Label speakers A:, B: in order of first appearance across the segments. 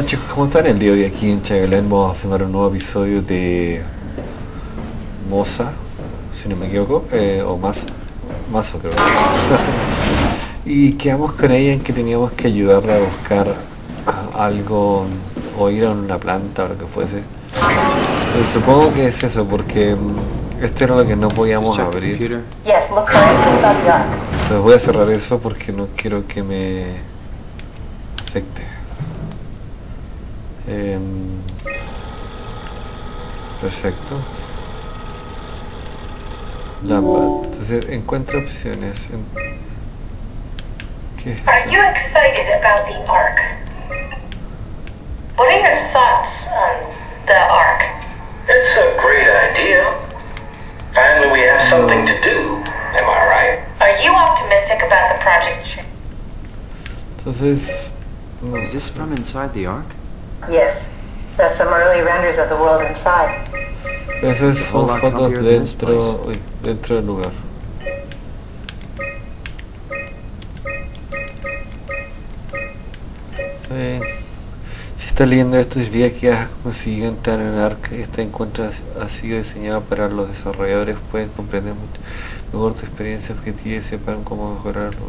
A: chicos, ¿cómo están? El día de hoy aquí en Chagalain vamos a filmar un nuevo episodio de Moza, si no me equivoco, o Mazo creo. Y quedamos con ella en que teníamos que ayudarla a buscar algo o ir a una planta o lo que fuese. Pero supongo que es eso, porque esto era lo que no podíamos abrir. Entonces voy a cerrar eso porque no quiero que me afecte. Perfecto. Lámpara. Entonces encuentra opciones. ¿Qué es
B: Are you excited about the Ark? What are your thoughts on the Ark?
C: It's a great idea. Finally we have something to do, am I right?
B: Are you optimistic about the project?
A: Entonces no.
D: Is this from inside the Ark?
B: Yes. That's some early renders of the world inside.
A: Eso son fotos dentro del lugar. Si estás leyendo esto significa que has conseguido entrar en el Ark. Este encuentro ha sido diseñado para los desarrolladores pueden comprender mucho mejor tu experiencia objetiva y sepan cómo mejorarlo.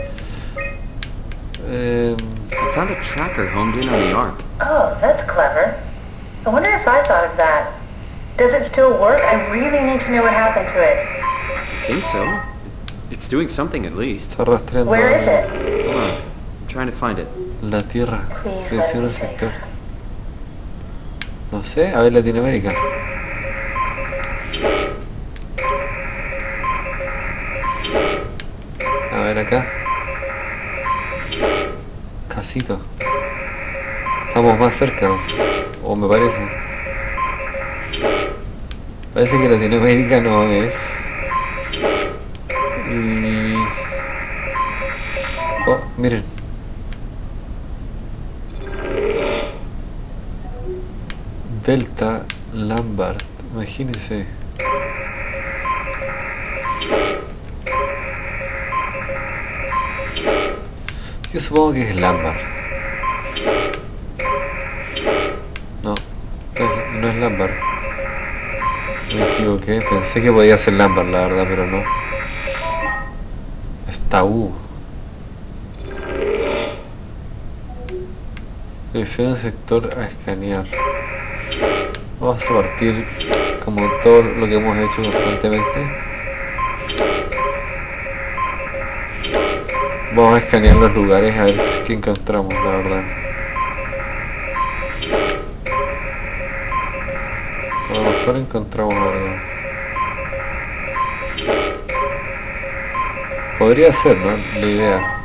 D: I found a tracker homed in on the Ark.
B: Oh, that's clever. I wonder if I thought of that. Does it still work? I really need to know what happened to it.
D: I think so. It's doing something at least.
A: Está rastreando.
B: Where is it?
D: Hold on. I'm trying to find it.
A: La Tierra.
B: Please let
A: Selecciona
B: me
A: un
B: safe.
A: sector. No sé, a ver Latinoamérica. A ver acá. Casito. Estamos más cerca, o me parece. Parece que Latinoamérica no es. Y... oh, miren. Delta Lambert, imagínense. Yo supongo que es Lambert. No, no es Lambert. Me equivoqué, pensé que podía ser Lambert, la verdad, pero no. Es Tabú. Selecciona un sector a escanear. Vamos a partir como todo lo que hemos hecho constantemente. Vamos a escanear los lugares a ver qué encontramos, la verdad. A lo mejor encontramos algo. Podría ser, ¿no? La idea.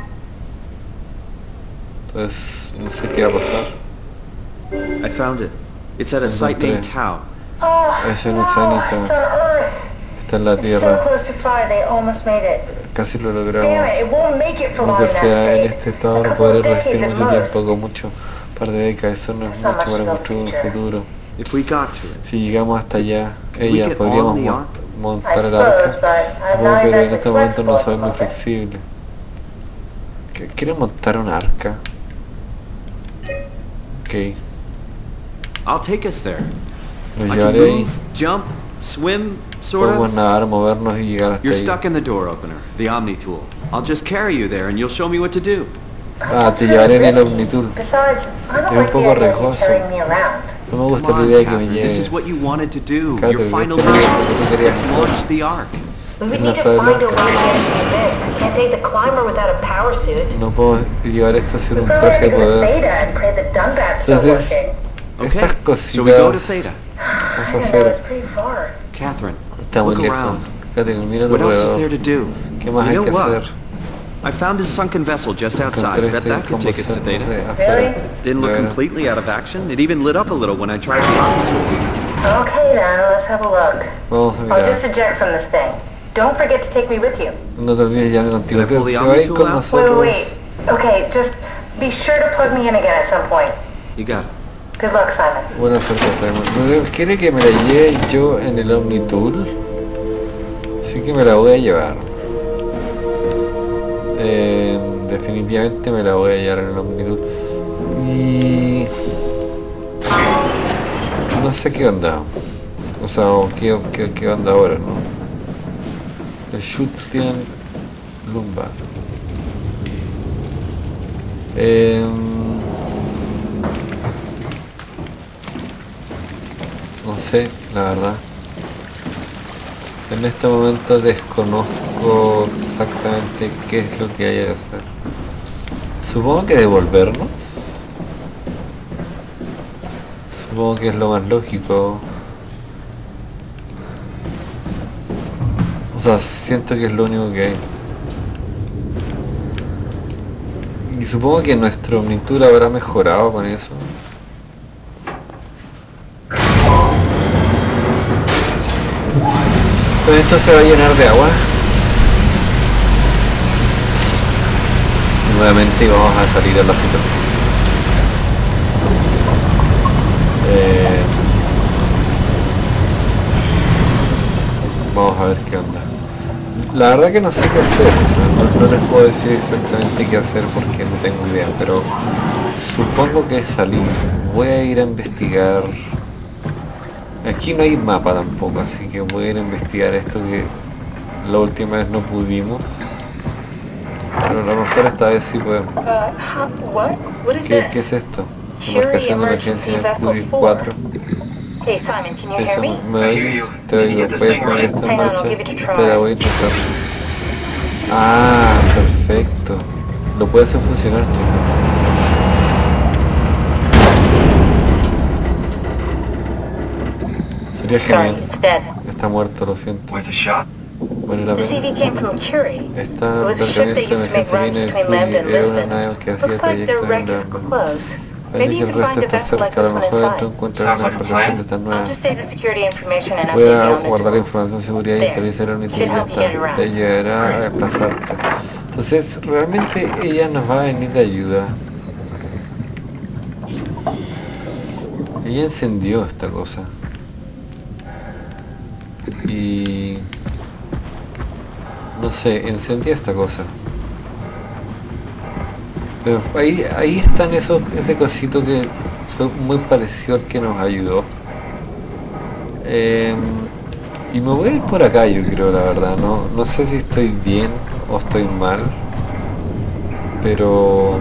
A: Entonces, no sé qué va a pasar.
D: I found it. It's at a site named Tau.
B: Oh,
A: Ese no
B: no,
A: está ni
B: it's on
A: acá.
B: Earth.
A: Está en la
B: It's so
A: Tierra.
B: close to fire, they almost made it.
A: Casi lo
B: Damn
A: logramos.
B: it, it won't make it for long
A: Aunque
B: in that
A: sea en
B: state.
A: este estado
B: A
A: no
B: couple
A: podré
B: of decades
A: resistir
B: at
A: mucho
B: most.
A: tiempo, con un par de décadas. Eso no es
B: There's so
A: mucho
B: much
A: para
B: to build
A: construir un
B: future.
A: futuro.
D: If we got to it,
A: Si llegamos hasta allá,
D: we
A: ella
D: get
A: podríamos
D: on the Ark?
A: montar
B: I
A: el
B: suppose,
A: arca.
B: but I'm
A: Supongo,
B: not
A: pero en
B: exactly
A: este momento no
B: flexible
A: soy
B: at the
A: muy
B: moment.
A: flexible. ¿Quieren montar un arca? Ok,
D: I'll take us there.
A: nos
D: I can
A: llevaré ahí.
D: move, jump, swim, sort
A: Podemos
D: of.
A: nadar, movernos y llegar hasta
D: You're
A: ahí.
D: stuck in the door opener, the Omni tool. I'll just carry you there and you'll show me what to do.
A: Ah,
B: That's
A: te
B: really
A: llevaré en el
B: risky.
A: Omnitool.
B: Besides, I don't
A: Es un
B: like the
A: poco
B: idea of you
A: riesgoso.
B: carrying me around.
A: No me gusta
D: Come
A: la
D: on,
A: idea de que me
D: Catherine,
A: lleves.
D: this is what you wanted to do.
A: Catherine,
D: Your final
A: esto es lo que tú
D: mission.
A: querías
D: Let's
A: hacer.
D: launch the Ark.
B: We would
A: Es
B: need to
A: lanzar el
B: find a
A: arca.
B: way to get through this. Can't take the climber without a power suit.
A: No puedo llevar esto sin un
B: Probably have
A: traje
B: to
A: de
B: go to
A: poder.
B: Theta and pray that Dunbat's still
A: Entonces,
D: Okay,
A: estas
D: so we go to
A: cositas
D: Theta.
A: vamos a
B: I know,
A: hacer.
B: it's pretty far.
D: Catherine,
A: Está muy
D: look
A: lejos.
D: around.
A: Catherine, mira a tu
D: What else is there
A: alrededor.
D: to do?
A: ¿Qué más
D: You
A: hay
D: know
A: que
D: what?
A: hacer?
D: I found a sunken vessel just outside.
A: Encontré
D: Bet that
A: este
D: could take us to
A: combustible,
D: Theta.
A: no sé, afuera.
B: Really?
D: Didn't look
A: Bueno.
D: completely out of action. It even lit up a little when I tried the Omni tool.
B: Okay then, let's have a look.
A: Vamos a
B: I'll
A: mirar.
B: just eject from this thing. Don't forget to take me with you.
A: No te olvides ya contigo.
D: Can I pull the
A: Se va a ir
D: Omnitool
A: con
D: out?
A: nosotros.
B: Wait. Okay, just be sure to plug me in again at some point.
D: You got it.
B: Good luck, Simon.
A: Buena suerte, Simon. Entonces, ¿quiere que me la lleve yo en el Omnitool? Sí que me la voy a llevar. Definitivamente me la voy a llevar en el Omnitool. Y... no sé qué onda. O sea, qué onda ahora, ¿no? El Shutlian Lumba. No sé, la verdad. En este momento desconozco exactamente qué es lo que hay que hacer. Supongo que devolvernos. Supongo que es lo más lógico. O sea, siento que es lo único que hay. Y supongo que nuestra omnitura habrá mejorado con eso. Pues esto se va a llenar de agua. Nuevamente vamos a salir a la superficie. Vamos a ver qué onda. La verdad que no sé qué hacer, o sea, no les puedo decir exactamente qué hacer porque no tengo idea, pero supongo que salir. Voy a ir a investigar. Aquí no hay mapa tampoco, así que voy a ir a investigar esto que la última vez no pudimos. Pero a lo mejor esta vez sí podemos.
B: What is
A: ¿Qué
B: this?
A: es esto?
B: Curie
A: Embarcación de
B: Emergency
A: emergencia
B: Vessel
A: Curie
B: 4.
A: 4.
B: Hey Simon, can you hear
A: Eso,
B: me?
A: ¿me oyes? Te oigo. ¿Puedes poner esto en
B: Hang on, I'll
A: marcha?
B: give it a try.
A: Espera, voy a intentar. Ah, perfecto. Lo puedes hacer funcionar, chico. Sería
B: Sorry,
A: genial.
B: it's dead.
A: Está muerto, lo siento.
C: Worth a shot?
A: Vale la
B: The
A: pena.
B: CV came from Curie.
A: Esta
B: It was a ship that used to make runs between Lambda and
A: era una
B: Lisbon.
A: nave que hacía
B: Looks like their
A: trayectos en
B: wreck is
A: Lambda.
B: close.
A: Parece
B: Maybe
A: que
B: you
A: el
B: can
A: resto
B: find a
A: está
B: vessel like
A: cerca, a
B: this
A: lo
B: one
A: mejor tú
B: inside.
A: encuentras una embarcación de esta
B: I'll
A: nueva.
B: just save the security information and
A: Voy
B: update the
A: a
B: Omni
A: guardar la
B: tool.
A: información de seguridad y
B: There.
A: actualizar la unidad
B: Should help you get around.
A: te ayudará a desplazarte. Entonces, realmente ella nos va a venir de ayuda. Ella encendió esta cosa. Y... no sé, encendió esta cosa. Pero ahí están ese cosito que fue muy parecido al que nos ayudó. Y me voy a ir por acá, yo creo, la verdad. No sé si estoy bien o estoy mal. Pero...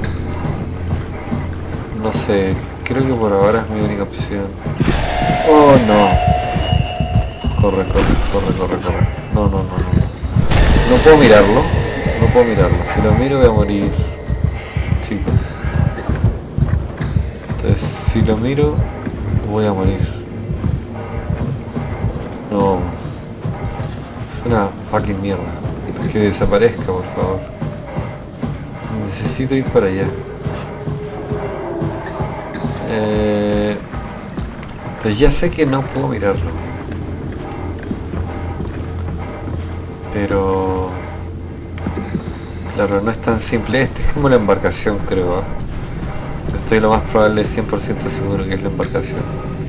A: no sé, creo que por ahora es mi única opción. Oh, no. Corre. No. No puedo mirarlo. Si lo miro voy a morir. Chicos. Entonces, si lo miro, voy a morir. No. Es una fucking mierda. Que desaparezca, por favor. Necesito ir para allá. Pues ya sé que no puedo mirarlo. Pero... claro, no es tan simple. Este es como la embarcación, creo. Estoy lo más probable, 100% seguro que es la embarcación.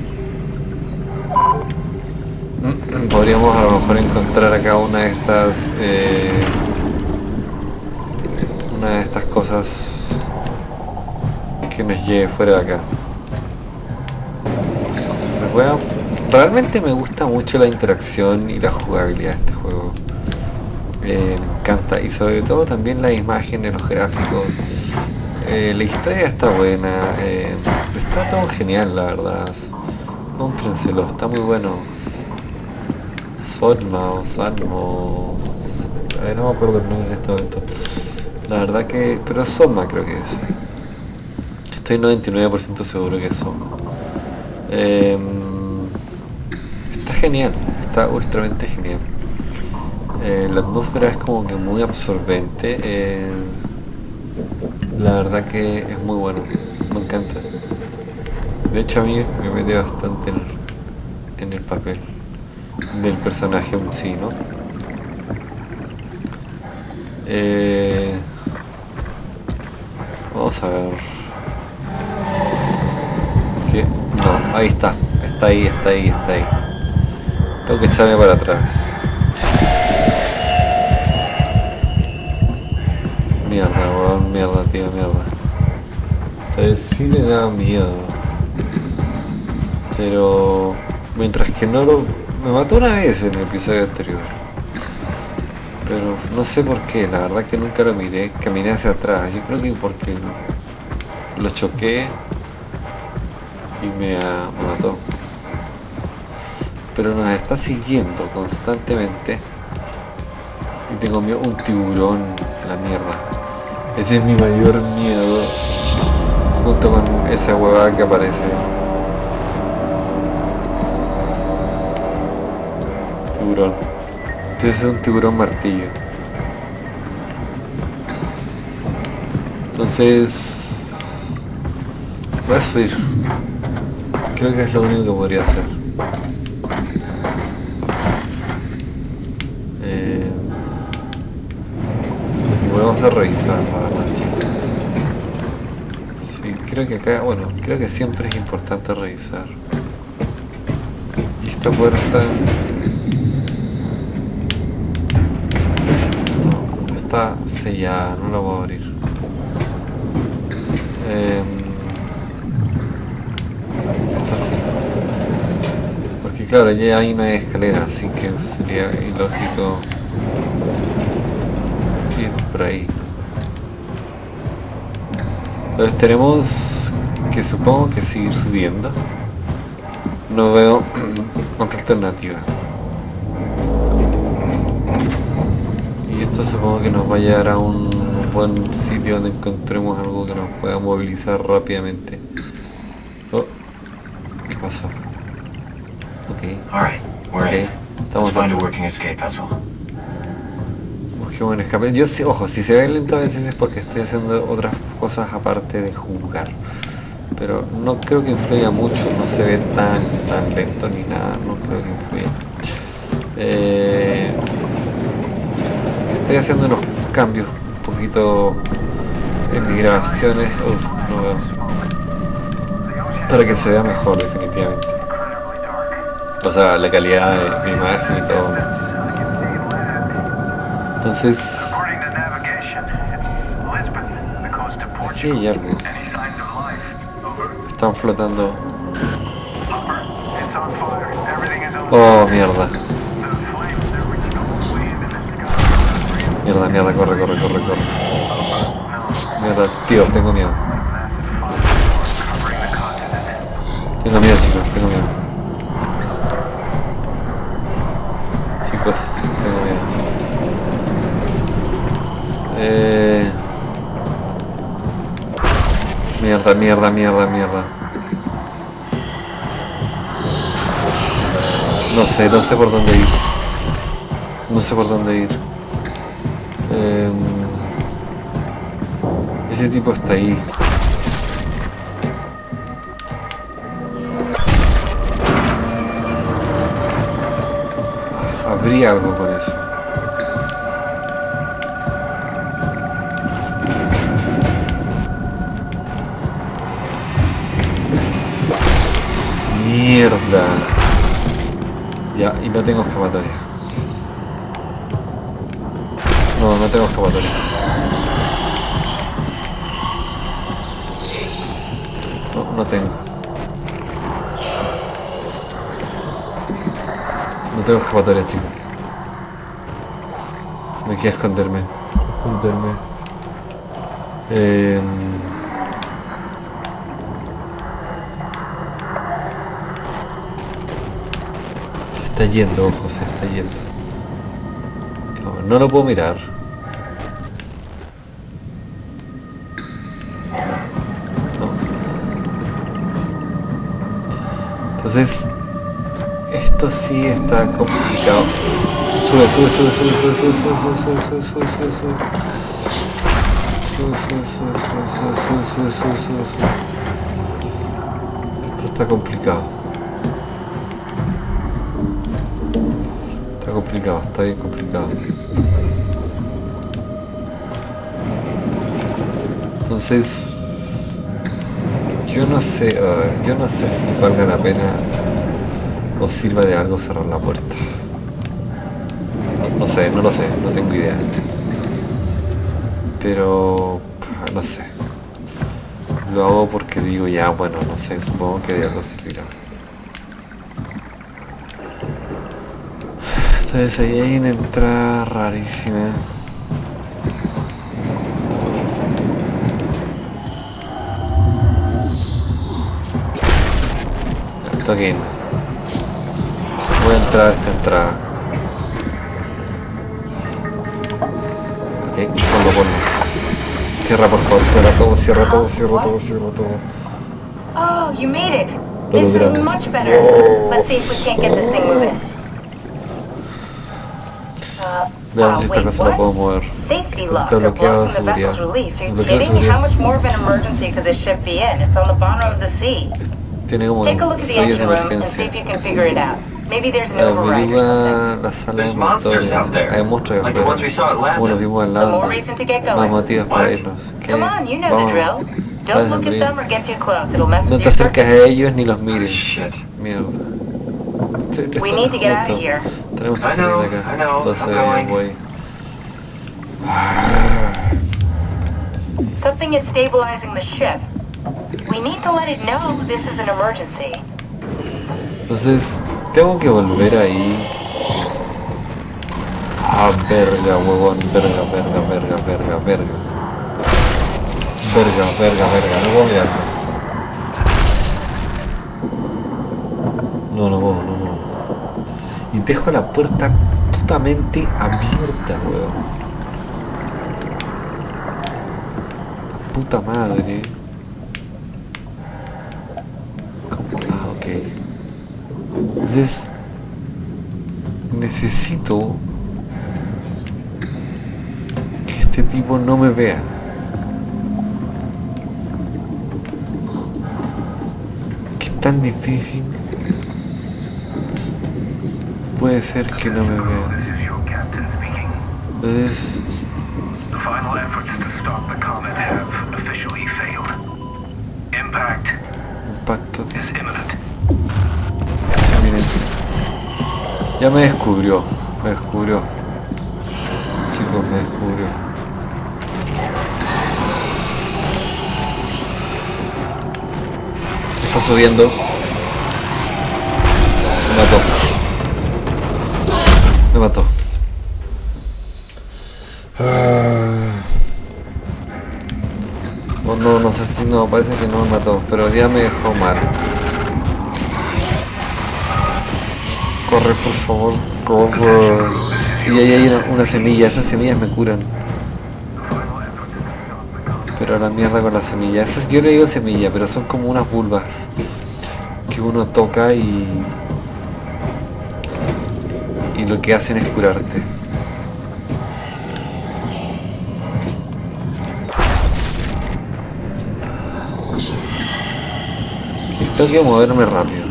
A: Podríamos a lo mejor encontrar acá una de estas cosas que nos lleve fuera de acá. Entonces, bueno, realmente me gusta mucho la interacción y la jugabilidad de este juego. Me encanta, y sobre todo también las imágenes, los gráficos. La historia está buena, está todo genial, la verdad. Cómprenselo, está muy bueno. Salmo, no me acuerdo el nombre en este momento. La verdad que... pero Soma creo que es. Estoy 99% seguro que es Soma. Está genial, está ultramente genial. La atmósfera es como que muy absorbente. La verdad que es muy bueno, me encanta. De hecho a mí me mete bastante en el papel del personaje en sí, ¿no? Vamos a ver. ¿Qué? No, ahí está. Está ahí. Tengo que echarme para atrás. Mierda, weón, mierda. Entonces sí me da miedo. Pero mientras que no lo... Me mató una vez en el episodio anterior. Pero no sé por qué, la verdad que nunca lo miré. Caminé hacia atrás. Yo creo que porque lo choqué y me mató. Pero nos está siguiendo constantemente. Y tengo miedo, un tiburón, la mierda. Ese es mi mayor miedo. Junto con esa huevada que aparece. Tiburón. Entonces es un tiburón martillo. Entonces voy a subir. Creo que es lo único que podría hacer. Y vamos a revisar la verdad, chicos. Sí, creo que acá, bueno, creo que siempre es importante revisar. Y esta puerta está sellada, no la puedo abrir. Esta sí. Porque claro, ya ahí no hay escalera, así que sería ilógico ir por ahí. Entonces tenemos que, supongo que seguir subiendo. No veo otra alternativa. Y esto supongo que nos va a llevar a un buen sitio donde encontremos algo que nos pueda movilizar rápidamente. Oh, ¿qué pasó? Ok.
E: Alright, we're in.
A: Estamos
E: Let's find a
A: dentro.
E: working escape vessel.
A: Busquemos un escape. Yo sí, ojo, si se ve lento a veces es porque estoy haciendo otras cosas aparte de jugar. Pero no creo que influya mucho, no se ve tan lento ni nada, no creo que influya. Estoy haciendo unos cambios un poquito en mis grabaciones. Uf, no veo. Para que se vea mejor definitivamente. O sea, la calidad de mi imagen y todo. Entonces, aquí hay algo. Están flotando. Oh, mierda. Mierda, corre. Mierda, tío, tengo miedo. Tengo miedo, chicos, tengo miedo. Chicos, tengo miedo. Mierda. No sé por dónde ir. Ese tipo está ahí. Habría algo con eso. Mierda. Ya, y no tengo escapatoria. No tengo escapatoria. No tengo. No tengo escapatoria, chicos. Me quiero esconderme. Se está yendo, ojo, se está yendo. No lo puedo mirar. No. Entonces, esto sí está complicado. Sube. Esto está complicado. Está bien complicado. Entonces, yo no sé si valga la pena o sirva de algo cerrar la puerta. No lo sé, no tengo idea. Pero, no sé. Lo hago porque digo ya, bueno, no sé, supongo que de algo servirá. Entonces ahí hay una entrada rarísima. Toquín. Voy a entrar a esta entrada. Ok, ponlo. Cierra por favor, cierra todo.
B: Oh, you made it.
A: Lo
B: This is
A: logramos.
B: much better. Let's see if we can't get this thing moving.
A: Veamos si esta
B: Wait,
A: cosa la puedo
B: what?
A: mover.
B: Safety
A: Está
B: locks are
A: bloqueado de
B: blocking the
A: seguridad.
B: vessel's release. Are you
A: Bloqueo de
B: kidding?
A: seguridad.
B: How much more of an emergency could this ship be in? It's on the bottom of the sea.
A: Tiene como
B: Take a look at the
A: sellos de
B: engine room and see
A: emergencia.
B: if you can figure it out. Maybe there's an override or something.
A: Averigua la sala de
E: There's monsters out
A: motores.
E: there,
A: Hay monstruos
E: like the ones we saw at
A: afuera. Como los
E: Lambda.
A: vimos al
B: The
A: lado.
B: more reason to get
A: Más
B: going.
A: motivos para
E: What?
A: irnos. ¿Qué?
B: Come on, you know the
A: Vamos.
B: drill.
A: Vale,
B: Don't look at
A: Henry.
B: them or get too close. It'll mess
A: No
B: with
A: te
B: your
A: acerques a
B: circuits.
A: ellos ni los mires.
E: Shit.
A: Mierda. Sí,
B: We
A: esto
B: need to get
A: es
B: out of
A: justo.
B: here.
A: Tenemos que
E: I
A: salir
E: know,
A: de acá.
E: I know,
A: Lo sé,
E: I'm going.
A: güey.
B: Something is stabilizing the ship. We need to let it know this is an emergency.
A: Entonces, tengo que volver ahí. Ah, verga, huevón. Verga. No puedo mirarlo. No. Y dejo la puerta putamente abierta, weón. Puta madre. ¿Cómo? Ah, ok. Entonces, necesito que este tipo no me vea. ¿Qué tan difícil puede ser que no me vea?
F: This is your captain speaking.
A: Entonces,
F: The final efforts to stop the comet have officially failed. Impact
A: impacto.
F: is imminent.
A: Miren. Ya me descubrió. Chicos, me descubrió. Está subiendo. Me mató. Oh, no sé si no, parece que no me mató, pero ya me dejó mal. Corre, por favor, corre. Y ahí hay una semilla, esas semillas me curan. Pero a la mierda con las semillas. Esas, yo le digo semilla, pero son como unas vulvas que uno toca y lo que hacen es curarte. Tengo que moverme rápido.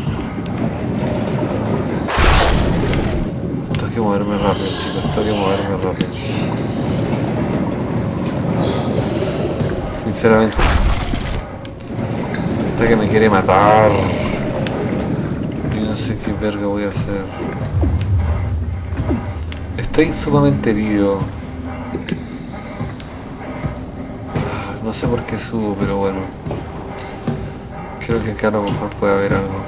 A: Chicos, tengo que moverme rápido. Sinceramente, hasta que me quiere matar. Y no sé qué verga voy a hacer. Estoy sumamente herido. No sé por qué subo, pero bueno. Creo que acá a lo mejor puede haber algo.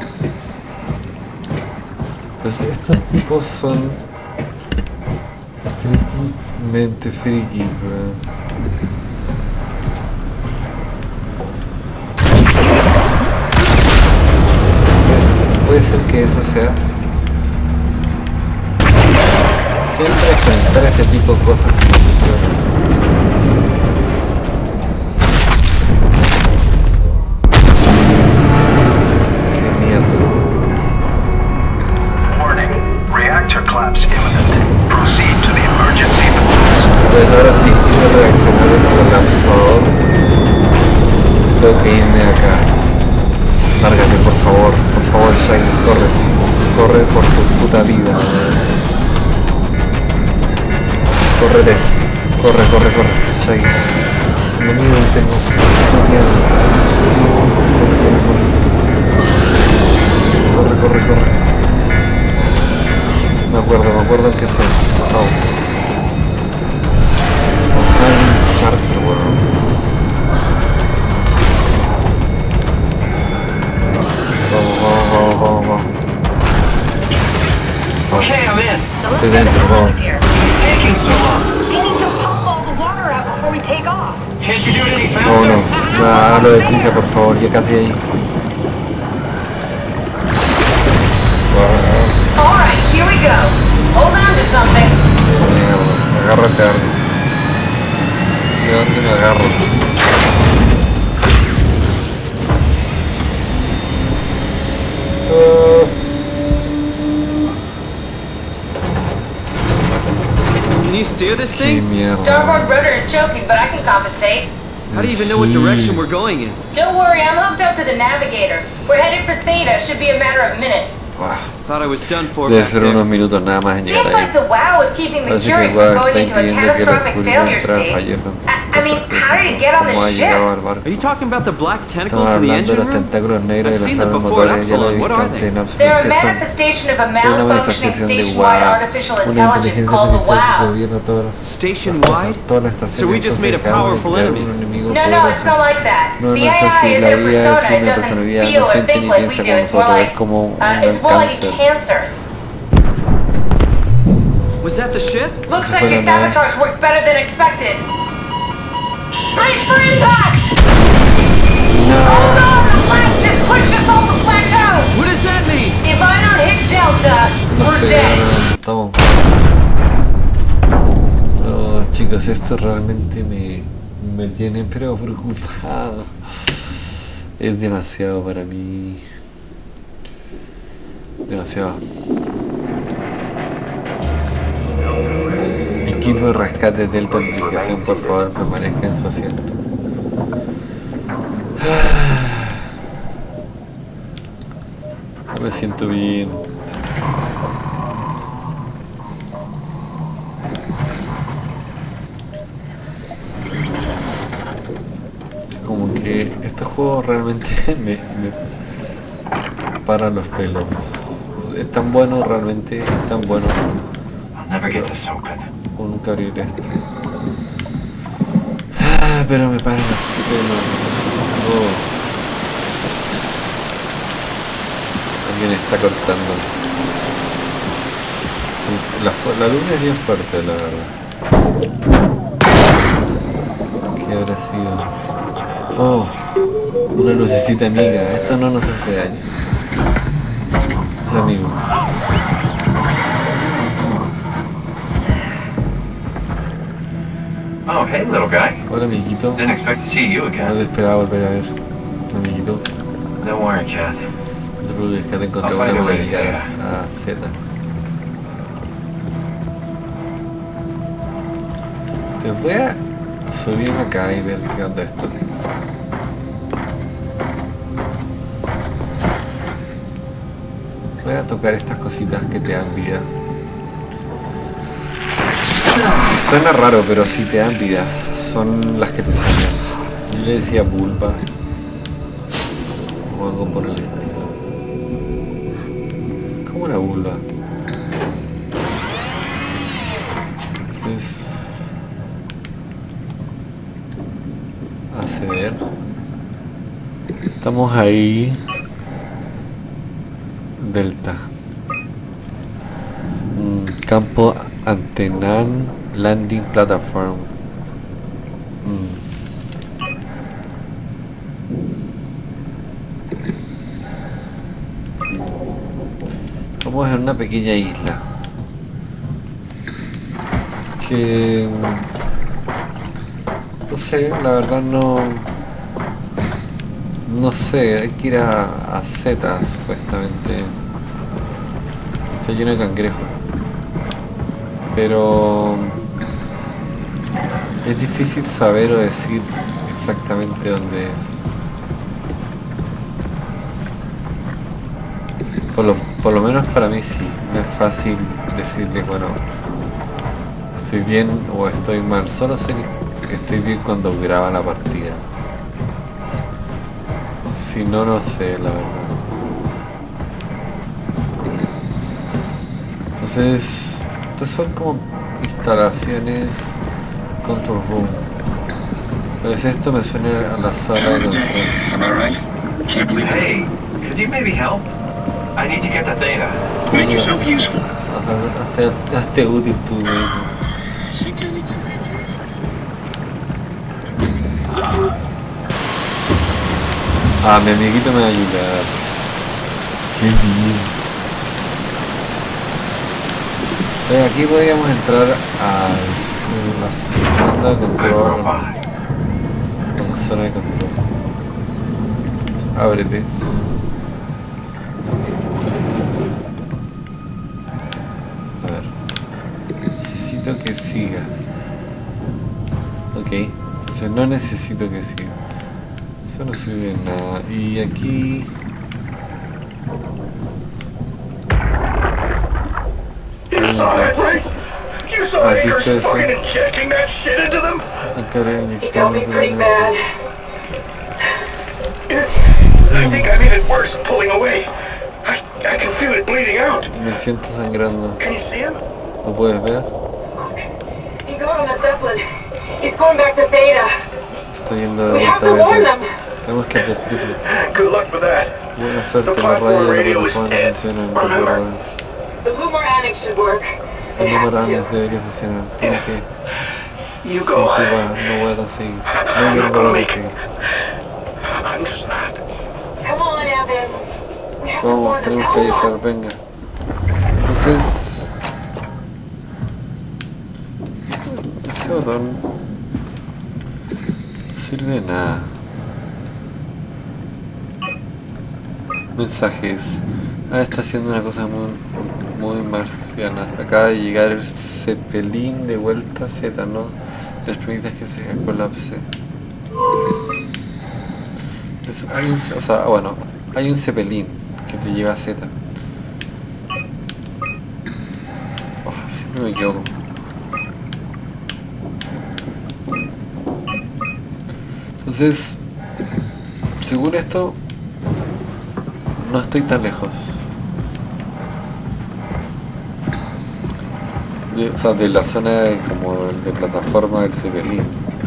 A: Entonces, estos tipos son frikamente friki, weón. Puede ser que eso sea. Siempre enfrentar a este tipo de cosas que no funcionan.
F: Collapse imminent. Proceed to the emergency doors.
A: Pues ahora sí, quiero reaccionar el colapso. Tengo que irme de acá. Lárgate, por favor, Shine, corre por tu puta vida. Corre, Shine. No miedo, tengo miedo. Corre. Me acuerdo en qué sé. Harto, weón. Vamos.
E: Okay, I'm in.
B: So let's
A: Estoy
B: get the
A: dentro.
F: you do it any
A: Vámonos.
F: faster?
A: Hágalo deprisa, por favor, ya casi ahí.
B: Alright, here we go. Hold on to something.
A: Mierda, agárrate a algo. ¿De dónde me agarro?
D: Can you steer this
A: Qué
D: thing?
A: mierda.
B: Starboard rudder is choking, but I can compensate.
D: How do you even know what direction we're going in?
B: Don't worry, I'm hooked up to the navigator. We're headed for Theta. Should be a matter of minutes.
A: Ah,
D: Thought I was done for
A: debe
D: back
A: ser unos
D: there.
A: minutos nada más en
B: Seems
A: llegar
B: like
A: ahí.
B: the WoW is keeping the
A: Parece que
B: Curie
A: el
B: from
A: WoW
B: going
A: está
B: into a
A: impidiendo que los
B: catastrophic
A: Curie
B: failure
A: entren al
B: state.
A: fallejo.
B: I mean, how did it get on the
A: ¿Cómo ha llegado
B: ship?
A: al barco?
D: Are you talking about the black tentacles
A: Estamos
D: in the
A: hablando de
D: engine
A: los
D: room?
A: tentáculos negros
D: I've
A: de
D: seen
A: los
D: them before at
A: motores, ya lo he
D: Upsilon. What
A: visto
D: are
A: antes
D: they?
A: en
B: They're a
A: Upsilon, que son
B: manifestation of a
A: una
B: malfunctioning
A: manifestación de
B: station-wide
A: WoW,
B: artificial
A: una
B: intelligence
A: inteligencia
B: called the
A: artificial que
B: WoW.
A: gobierna todas
D: Station
A: las cosas,
D: wide?
A: todas las estaciones.
D: So we just made a
A: Entonces acabamos de
D: powerful
A: crear
D: enemy.
A: un enemigo
B: No, no, it's
A: poderoso.
B: not like that.
A: No,
B: The
A: no es
B: AI
A: así,
B: is
A: la
B: their
A: IA
B: persona.
A: es
B: It
A: una
B: doesn't
A: personalidad,
B: feel
A: no
B: or
A: siente
B: think
A: ni
B: like we
A: piensa
B: do.
A: como
B: It's more
A: nosotros,
B: like,
A: es como un
B: it's more like
A: cáncer.
B: cancer.
D: Was that the ship?
B: Looks
A: Eso
B: like
A: fue
B: your
A: la nave.
B: sabotage worked better than expected. Brace for impact! Hold on, the blast just pushed us off the plateau!
D: What does that mean?
B: If I don't hit Delta,
A: Nos
B: we're dead.
A: pegaron, estamos. No, chicos, esto realmente me tiene pero preocupado. Es demasiado para mí. Demasiado. Equipo de rescate Delta Aplicación, por favor, permanezca en su asiento. No me siento bien. Es como que estos juegos realmente me paran los pelos. Es tan bueno realmente, es tan bueno.
F: I'll never get this open.
A: O nunca abrir esto. Pero me paran los pelos. Oh. Alguien está cortando. La luz es bien fuerte, la verdad. ¿Qué habrá sido? Oh, una lucecita amiga. Esto no nos hace daño. Es amigo.
F: Oh, hey, little guy.
A: Hola, amiguito.
F: Didn't expect to see you
A: No te
F: again.
A: esperaba volver a ver, amiguito.
F: Don't worry, Kath.
A: No te preocupes, que te encontré
F: I'll
A: una
F: find a
A: buena
F: way,
A: guía
F: yeah.
A: a Z. Te voy a subirme acá y ver qué onda esto. Voy a tocar estas cositas que te dan vida. Suena raro, pero sí te dan vida. Son las que te sacan. Yo le decía vulva o algo por el estilo. Es como una vulva. Entonces, acceder. Estamos ahí. Delta. Campo Antenan Landing Platform. Estamos en una pequeña isla que no sé, la verdad no sé, hay que ir a Z supuestamente. Está lleno de cangrejos, pero es difícil saber o decir exactamente dónde es. Por lo menos para mí sí, no es fácil decirle, bueno, estoy bien o estoy mal. Solo sé que estoy bien cuando graba la partida. Si no, no sé, la verdad. Entonces, estas son como instalaciones control room. Pues esto me suena a la sala de control.
C: Am I right? Can't believe it.
F: Hey, could you maybe help? I need to get to Theta.
C: Make yourself useful.
A: Hazte útil tú, me dice. Ah, mi amiguito me va a ayudar. Qué bien. Aquí podríamos entrar a la zona de control. A la zona de control. Ábrete. A ver. Necesito que sigas. Ok. Entonces no necesito que sigas. Eso no sirve de nada. Y aquí...
C: You saw it, right? You saw
A: Aquí
C: Akers
A: está ese.
C: fucking injecting that shit into them?
A: Acá le
B: He got me pretty bad.
C: I think I made it worse pulling away. I can feel it bleeding out.
A: Me siento sangrando.
C: Can you see him?
A: ¿Lo puedes ver?
B: He got on the Zeppelin. He's going back to Theta.
A: Estoy yendo de
B: We have
A: vuelta
B: to warn
A: a
B: them.
A: Tenemos que advertirlo.
C: Good luck with that.
A: Buena suerte,
C: The
A: la
C: platform
A: radio
C: radio
A: no
C: is
A: funciona,
C: dead.
A: recuerda.
B: The Lumar Annex should work.
A: El
B: It
A: número
B: has
A: antes
B: to.
A: debería funcionar. Tiene que...
C: You
A: Sí,
C: go.
A: tú vas, no voy a conseguir. No
C: I'm
A: quiero
C: not gonna
A: volver a
C: make
A: conseguir.
C: it. I'm just not.
B: Come on, Evan. We have to
A: Vamos,
B: warn them.
A: tenemos que
B: Come
A: avisar,
B: on.
A: venga. Entonces... Este botón... No sirve de nada. Mensajes. Ah, está haciendo una cosa muy marciana. Acaba de llegar el Zeppelin de vuelta a Z, ¿no? Les permitas que se colapse. O sea, bueno, hay un Zeppelin que te lleva a Z. Oh, siempre me equivoco. Entonces, según esto, no estoy tan lejos. O sea, de la zona como de plataforma del Zeppelin.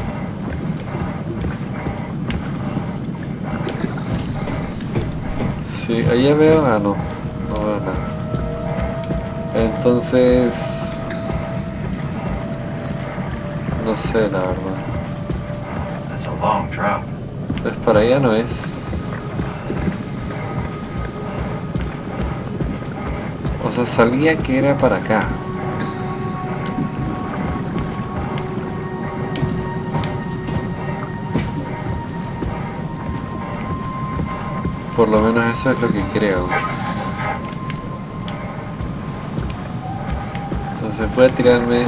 A: Sí, allá veo... Ah, no. No veo nada. Entonces... No sé, la verdad.
D: That's a long drop.
A: Es para allá, no es. O sea, sabía que era para acá. Por lo menos eso es lo que creo. Entonces fue a tirarme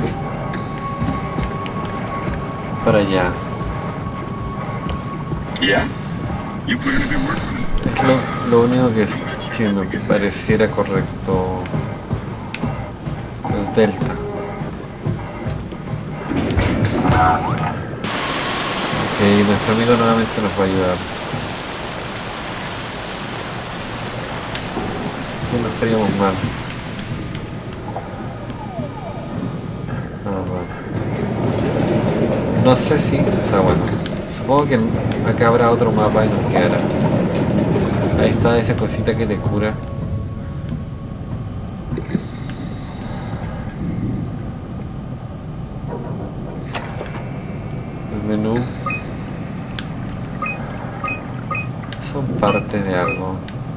A: para allá.
F: Yeah? You put in a good word for it.
A: Es lo único que me pareciera correcto. El delta. Ok, nuestro amigo nuevamente nos va a ayudar. No estaríamos mal. No sé si, o sea, bueno, supongo que acá habrá otro mapa y nos quedará. Ahí está esa cosita que te cura. El menú. Son partes de algo.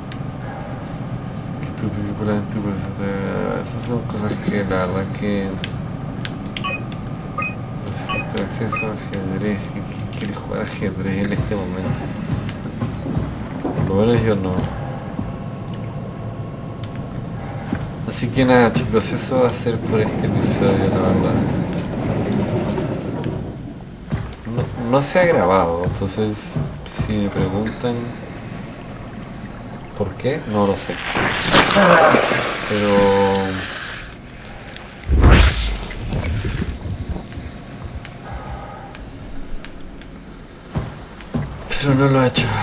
A: Que tu película en tu presente. Esas son cosas que la verdad que... acceso a ajedrez. ¿Quién quiere jugar ajedrez en este momento? Por lo menos yo no. Así que nada, chicos, eso va a ser por este episodio, la verdad. No se ha grabado, entonces si me preguntan por qué, no lo sé. Pero no lo ha hecho.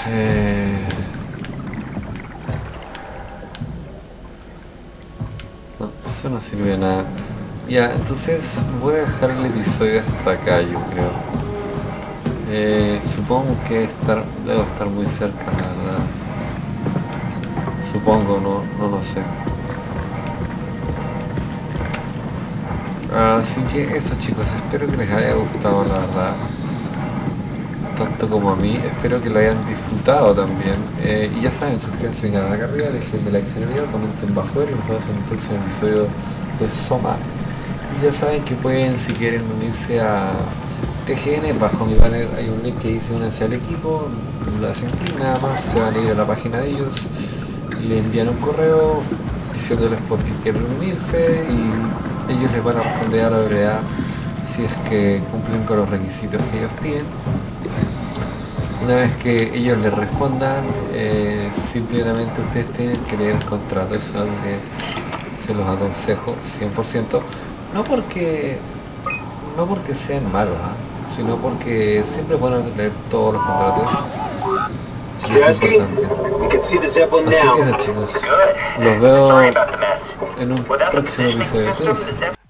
A: No, eso no sirve de nada. Ya, entonces voy a dejar el episodio hasta acá, yo creo. Supongo que debo estar muy cerca, la verdad. Supongo, no lo sé. Así que eso, chicos, espero que les haya gustado, la verdad. tanto como a mí. Espero que lo hayan disfrutado también. Y ya saben, suscríbanse a mi canal acá arriba, déjenme like si el video, comenten bajo él y nos vemos en el próximo episodio de Soma. Y ya saben que pueden, si quieren unirse a TGN, bajo mi banner hay un link que dice únanse al equipo, lo hacen clic nada más, se van a ir a la página de ellos, le envían un correo diciéndoles por qué quieren unirse y ellos les van a responder a la brevedad si es que cumplen con los requisitos que ellos piden. Una vez que ellos les respondan, simplemente ustedes tienen que leer el contrato. Eso es algo que se los aconsejo 100%, no porque sean malos, sino porque siempre es bueno leer todos los contratos. Y es importante. Así que eso, chicos, los veo en un próximo episodio. Cuídense.